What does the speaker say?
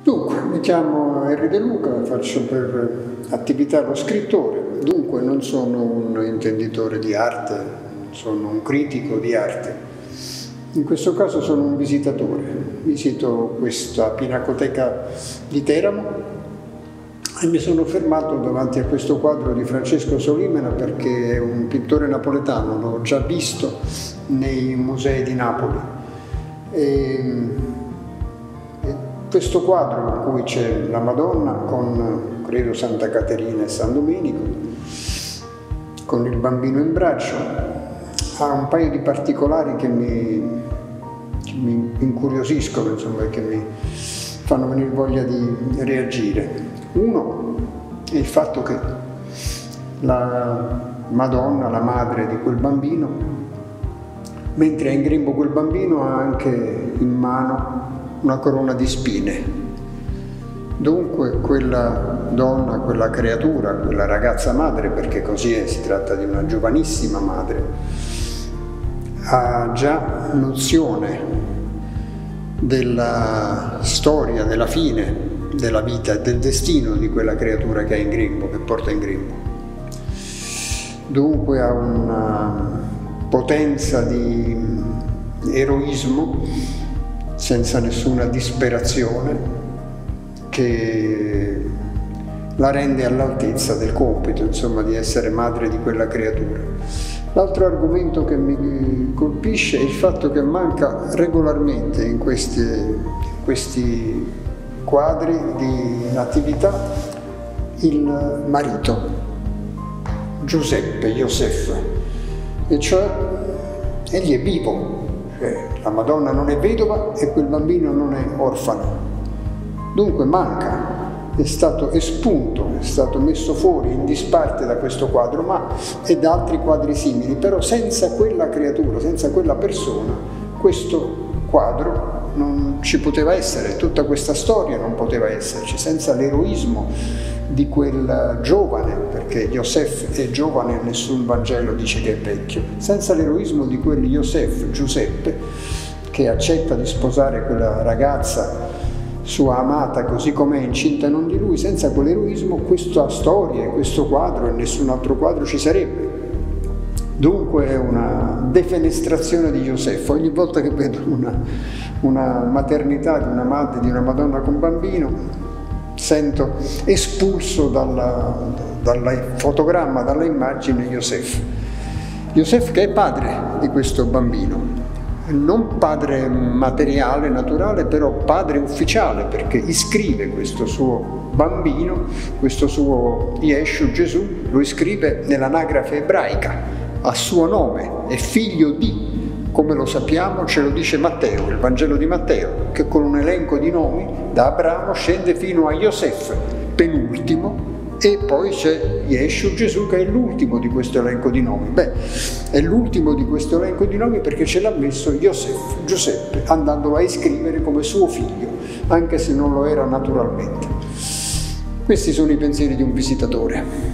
Dunque, mi chiamo Henry De Luca, faccio per attività lo scrittore, dunque non sono un intenditore di arte, sono un critico di arte. In questo caso sono un visitatore, visito questa pinacoteca di Teramo e mi sono fermato davanti a questo quadro di Francesco Solimena perché è un pittore napoletano, l'ho già visto nei musei di Napoli. Questo quadro in cui c'è la Madonna con, credo, Santa Caterina e San Domenico, con il bambino in braccio, ha un paio di particolari che mi incuriosiscono, insomma, che mi fanno venire voglia di reagire. Uno è il fatto che la Madonna, la madre di quel bambino, mentre è in grembo quel bambino, ha anche in mano una corona di spine. Dunque quella donna, quella creatura, quella ragazza madre, perché così è, si tratta di una giovanissima madre, ha già nozione della storia, della fine della vita e del destino di quella creatura che è in grembo, che porta in grembo. Dunque ha una potenza di eroismo senza nessuna disperazione, che la rende all'altezza del compito, insomma, di essere madre di quella creatura. L'altro argomento che mi colpisce è il fatto che manca regolarmente in questi quadri di natività il marito, Giuseppe, Joseph, e cioè egli è vivo. La Madonna non è vedova e quel bambino non è orfano. Dunque manca, è stato espunto, è stato messo fuori in disparte da questo quadro, ma e da altri quadri simili, però senza quella creatura, senza quella persona, questo quadro non ci poteva essere, tutta questa storia non poteva esserci, senza l'eroismo di quel giovane, perché Joseph è giovane, nessun Vangelo dice che è vecchio, senza l'eroismo di quel Joseph, Giuseppe, che accetta di sposare quella ragazza sua amata così com'è, incinta non di lui, senza quell'eroismo questa storia, questo quadro e nessun altro quadro ci sarebbe. Dunque è una defenestrazione di Joseph. Ogni volta che vedo una maternità di una madre, di una Madonna con bambino, sento espulso dal fotogramma, dalla immagine Joseph. Joseph che è padre di questo bambino, non padre materiale, naturale, però padre ufficiale, perché iscrive questo suo bambino, questo suo Yeshu, Gesù, lo iscrive nell'anagrafe ebraica, a suo nome, è figlio di. Come lo sappiamo, ce lo dice Matteo, il Vangelo di Matteo, che con un elenco di nomi da Abramo scende fino a Joseph, penultimo, e poi c'è Yeshu, Gesù, che è l'ultimo di questo elenco di nomi. Beh, è l'ultimo di questo elenco di nomi perché ce l'ha messo Giuseppe, andandolo a iscrivere come suo figlio, anche se non lo era naturalmente. Questi sono i pensieri di un visitatore.